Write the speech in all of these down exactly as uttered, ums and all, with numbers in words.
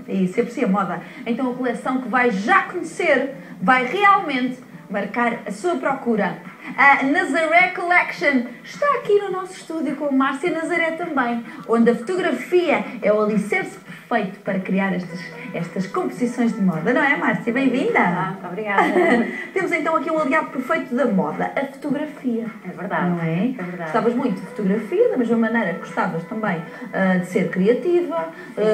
É isso, aprecia moda. Então a coleção que vai já conhecer vai realmente marcar a sua procura. A Nazaré Collection está aqui no nosso estúdio com a Márcia Nazaré também, onde a fotografia é o alicerce perfeito para criar estas, estas composições de moda, não é, Márcia? Bem-vinda! Ah, obrigada! Temos então aqui um aliado perfeito da moda, a fotografia. É verdade, não é? é verdade. Gostavas muito de fotografia, da mesma maneira que gostavas também uh, de ser criativa,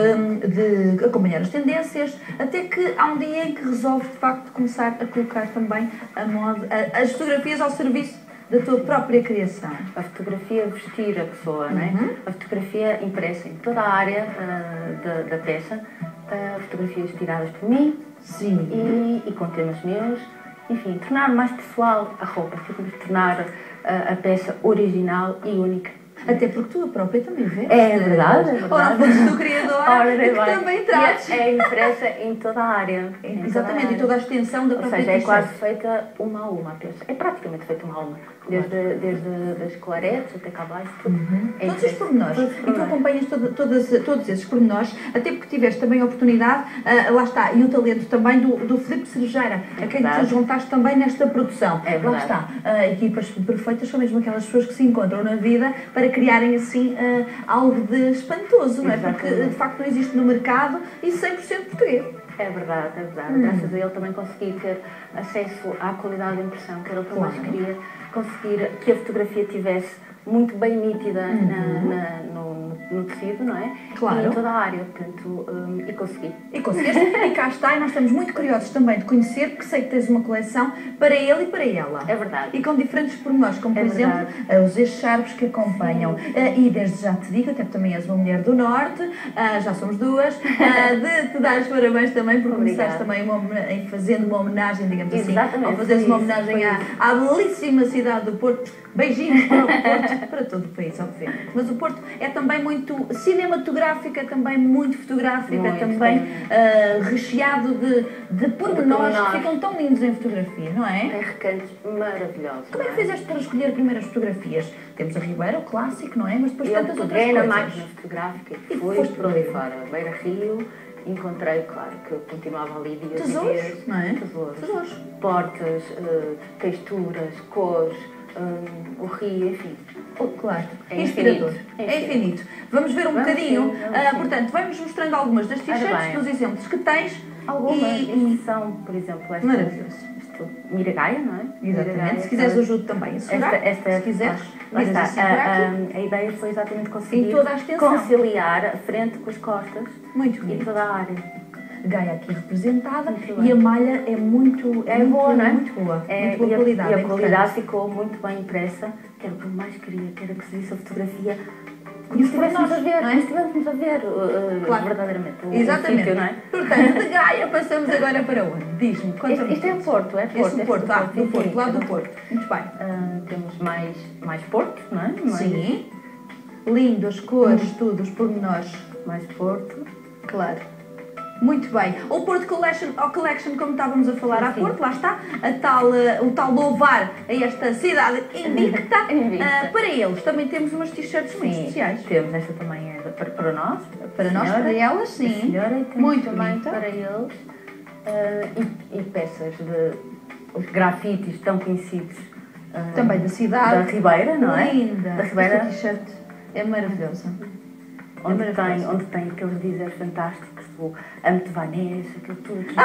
uh, de acompanhar as tendências, até que há um dia em que resolves de facto começar a colocar também a moda, a, as fotografias ao serviço da tua própria criação. A fotografia vestir a pessoa, uhum. não é? A fotografia impressa em toda a área uh, da, da peça, uh, fotografias tiradas por mim. Sim. E, e com temas meus, enfim, tornar mais pessoal a roupa, tornar uh, a peça original e única. Até porque tu própria também vês. É verdade, é verdade. Ora, foste tu criadora Ora, e que vai. também trazes. É impressa em toda a área. É, exatamente, toda a, toda a extensão da Ou própria seja, é quase feita uma a uma a peça. É praticamente feita uma a uma. Desde, claro. desde as claretes até cá abaixo, tudo. Uhum. É todos os pormenores. E tu acompanhas todo, todos, todos esses pormenores, até porque tiveste também a oportunidade, uh, lá está, e o talento também do, do Filipe Cerejeira, é a quem te juntaste também nesta produção. É lá está, uh, equipas perfeitas são mesmo aquelas pessoas que se encontram na vida para criarem assim uh, algo de espantoso, não é? Porque de facto não existe no mercado e cem por cento português. É verdade, é verdade. Hum. Graças a ele também consegui ter acesso à qualidade de impressão, que era o que eu mais queria, conseguir que a fotografia tivesse muito bem nítida uhum. na, na, no, no tecido, não é? Claro. E em toda a área, portanto, um, e consegui. E conseguiste, e cá está, e nós estamos muito curiosos também de conhecer, porque sei que tens uma coleção para ele e para ela. É verdade. E com diferentes pormenores, como por é exemplo os echarpes que acompanham. Uh, e desde já te digo, até porque também és uma mulher do Norte, uh, já somos duas, uh, de te dar os parabéns também por começares também uma, em fazendo uma homenagem, digamos Exatamente, assim, ao fazeres uma homenagem à, à belíssima cidade do Porto. Beijinhos para o Porto, para todo o país, obviamente. Mas o Porto é também muito cinematográfico, é também muito fotográfico, muito, é também uh, recheado de, de pormenores que ficam tão lindos em fotografia, não é? Tem recantos maravilhosos. Como é que fizeste para escolher primeiras fotografias? Temos a Ribeira, o clássico, não é? Mas depois tantas outras coisas. Eu peguei na máquina fotográfica e fui por ali fora, Beira Rio. Encontrei, claro, que eu continuava ali dias tesouros, e dias. Não é? Tesouros. Tesouros. Portas, uh, texturas, cores, um, o rio, enfim. Oh, claro, é inspirador. Infinito. É infinito. Vamos ver um vamos bocadinho. Sim, vamos uh, portanto, vamos mostrando algumas das t-shirts, dos exemplos que tens. Algumas e, e são, por exemplo, esta. Maravilhoso. Miragaia, não é? Exatamente. Miragaia, se quiseres o ajudo também a segurar, esta, esta, se quiseres, lá está. assim A, a, a ideia foi exatamente conseguir toda a conciliar a frente com as costas. Muito bonito. E toda a área. Gaia aqui representada e a malha é muito, é muito boa, não é? Muito boa, é, muito boa e a, qualidade. E a é qualidade ficou muito bem impressa, que era o que eu mais queria, que era que se visse a fotografia como se estivéssemos a ver, não é? estivéssemos a ver uh, claro. verdadeiramente o Exatamente. sítio, não é? Portanto, de Gaia passamos agora para onde? Diz-me, conta-me. Isto é o Porto, é Porto. Este é o Porto, ah, do Porto, lá do Porto. Muito bem. Uh, temos mais, mais Porto, não é? Mais... Sim. Lindo, as cores, hum. tudo, os pormenores. Mais Porto. Claro. Muito bem. O Porto Collection, ou Collection, como estávamos a falar há Porto, lá está, a tal, uh, o tal louvar a esta cidade invicta. uh, para eles também temos umas t-shirts muito especiais. Temos, esta também é para, para nós. Para senhora, nós, para elas, sim. Senhora, e temos muito também bonita. Para eles. Uh, e, e peças de os grafites tão conhecidos. Uh, também da cidade. Da Ribeira, não é? Linda. Da Ribeira. Esta t-shirt é maravilhosa. Onde, é tem, onde tem aqueles dizeres fantásticos do Amo-te Vanessa, aquilo tudo aquilo.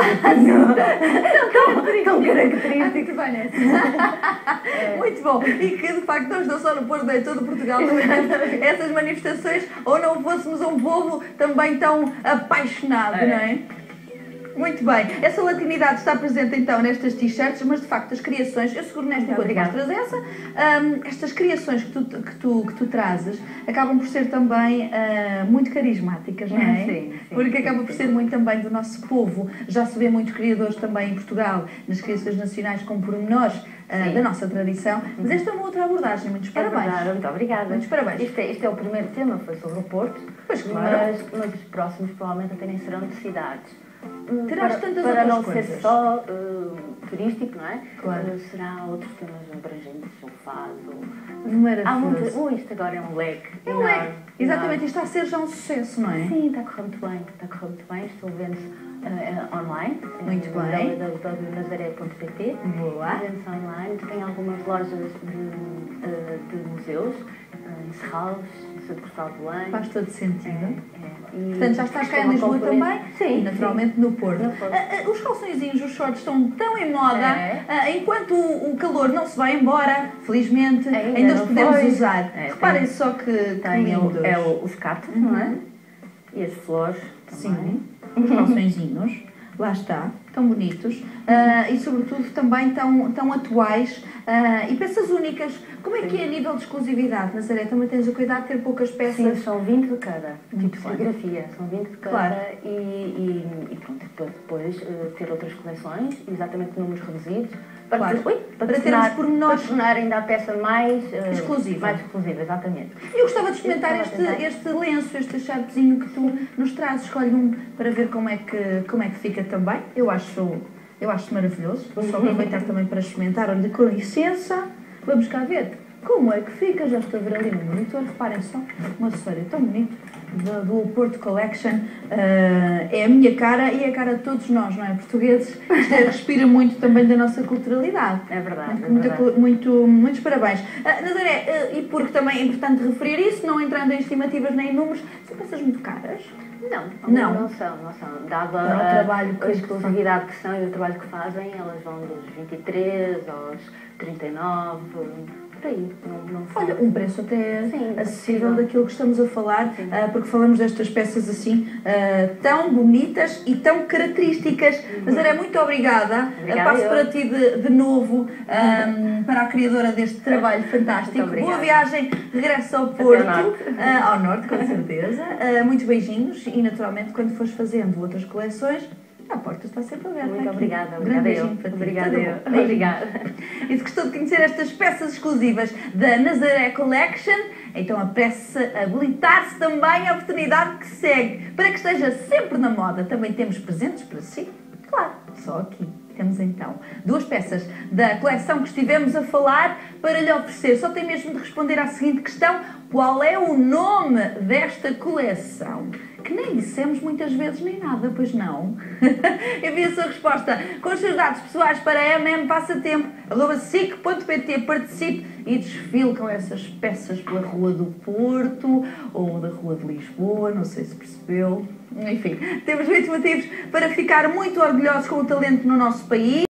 Tão característico. Amo-te Vanessa. Muito bom. E que de facto não estão só no Porto, é todo Portugal também temos essas manifestações, ou não fôssemos um povo também tão apaixonado, é. não é? Muito bem. Essa latinidade está presente então nestas t-shirts, mas de facto as criações, eu seguro nesta enquanto mostras essa, um, estas criações que tu, que, tu, que tu trazes acabam por ser também uh, muito carismáticas, não é? Sim, sim. Porque acaba por ser muito também do nosso povo. Já se vê muitos criadores também em Portugal, nas criações nacionais com pormenores uh, da nossa tradição, mas esta é uma outra abordagem. Muitos parabéns. É verdade, muito obrigada. Muitos parabéns. Isto é, isto é o primeiro tema, foi sobre o Porto, pois claro. mas, mas os próximos provavelmente até nem serão de cidades. Terás para, tantas para outras não coisas. ser só uh, turístico, não é? Claro. Uh, será outros temas abrangentes, o fado. Maravilhoso. Há muito, oh, isto agora é um leque. É um leque. Exatamente, isto está a ser já um sucesso, não é? Sim, está a correr muito bem, está a correr muito bem. Estou vendo uh, online. Muito uh, bem. w w w ponto nazaré ponto p t. Boa. Vende-se online. Tem algumas lojas de, uh, de museus, uh, em Serralves, em São Cristóvão de Belém. Faz todo sentido. É, é. E Portanto, já estás cá em uma Lisboa concorrente- também? Sim. E naturalmente no Porto. No Porto. Ah, ah, os calçõezinhos, os shorts estão tão em moda, É. ah, enquanto o, o calor não se vai embora, felizmente, Ainda ainda, os não podemos foi. usar. É, Reparem tem- só que, que Tem o, lindos. é o, os cactos, não é? E as flores também. Sim, os calçõezinhos, lá está, tão bonitos ah, e sobretudo também tão, tão atuais ah, e peças únicas. Como é que é a nível de exclusividade, Nazaré? Também tens o cuidado de ter poucas Sim, peças? são vinte de cada, Muito tipo bem. serigrafia, são vinte de cada Claro. e, e, e pronto, depois, depois eh, ter outras coleções, exatamente números reduzidos, para, Claro. ter- ui, para, Para tornar, termos pormenores. para tornar ainda a peça mais eh, Exclusiva. Mais exclusiva, exatamente. Eu gostava de experimentar Eu este, estava a tentar. este lenço, este sharpzinho que tu nos trazes. Escolhe um para ver como é que, como é que fica também. Eu acho, eu acho maravilhoso. Vou só aproveitar também para experimentar. Olha, com licença, vamos cá ver como é que fica. Já estou a ver ali no monitor. Reparem só, um acessório tão bonito do, do Porto Collection. Ah, é a minha cara e é a cara de todos nós, não é? Portugueses. Isto é, respira muito também da nossa culturalidade. É verdade, é Muita verdade. co- muito, muitos parabéns. Ah, Nazaré, ah, e porque também é importante referir isso, não entrando em estimativas nem em números, são peças muito caras. Não, Não. não são, não são. Dada Para o a, trabalho que- a exclusividade que são e o trabalho que fazem, elas vão dos vinte e três aos trinta e nove, por aí. Não, não são. Olha, um preço até Sim, acessível acessível. daquilo que estamos a falar, Sim. ah, porque falamos destas peças assim, ah, tão bonitas e tão características. Nazaré, muito obrigada. Obrigada Passo eu. para ti de, de novo, ah, para a criadora deste trabalho fantástico. Muito obrigada. Boa viagem, regresso ao Porto, norte. ah, ao norte, com certeza. Ah, muitos beijinhos e, naturalmente, quando fores fazendo outras coleções, a porta está sempre aberta. Muito aqui. obrigada, Um obrigada grande eu. beijinho para ti. Obrigada Tudo eu. bom? Obrigada. E se gostou de conhecer estas peças exclusivas da Nazaré Collection, então apresse a habilitar-se também à oportunidade que segue, para que esteja sempre na moda. Também temos presentes para si, claro, só aqui. Temos então duas peças da coleção que estivemos a falar para lhe oferecer. Só tem mesmo de responder à seguinte questão: qual é o nome desta coleção? Que nem dissemos muitas vezes nem nada, pois não? Envie a sua resposta com os seus dados pessoais para mmpassatempo arroba sic ponto pt. Participe e desfile com essas peças pela Rua do Porto ou da Rua de Lisboa, não sei se percebeu. Enfim, temos muitos motivos para ficar muito orgulhosos com o talento no nosso país.